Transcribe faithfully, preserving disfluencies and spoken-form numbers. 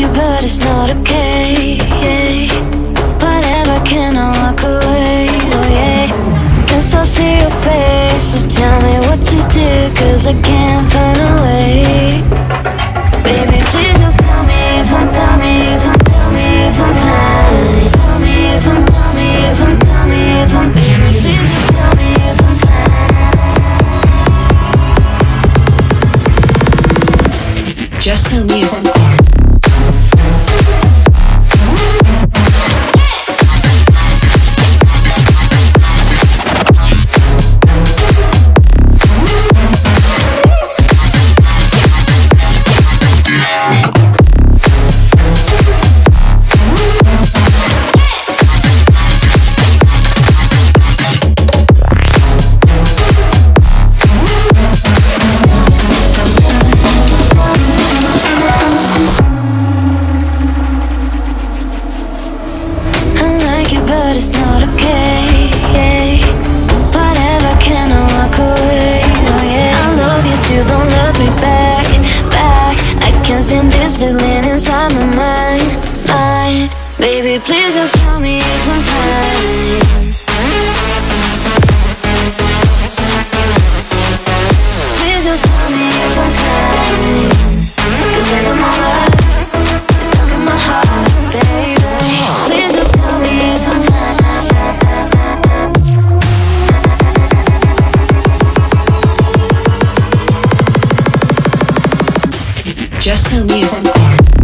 you, but it's not okay. Whatever, can I walk away? Oh yeah. Can still see your face, so tell me what to do, cause I can't find a way. Baby, please just tell me if I'm, tell me if I'm, tell me if I'm fine. Tell me if I'm, tell me if I'm, tell me if I'm, baby, please just tell me if I'm fine. Just tell me if I'm fine. But it's not okay. Whatever, can I walk away? Oh yeah. I love you too, don't love me back, back. I can't stand this feeling inside my mind, mind. Baby, please just tell me if I'm fine. Please just tell me if I'm fine, cause I don't know why it's stuck in my heart, baby. Please just tell me if I'm fine. Just tell me if I'm fine.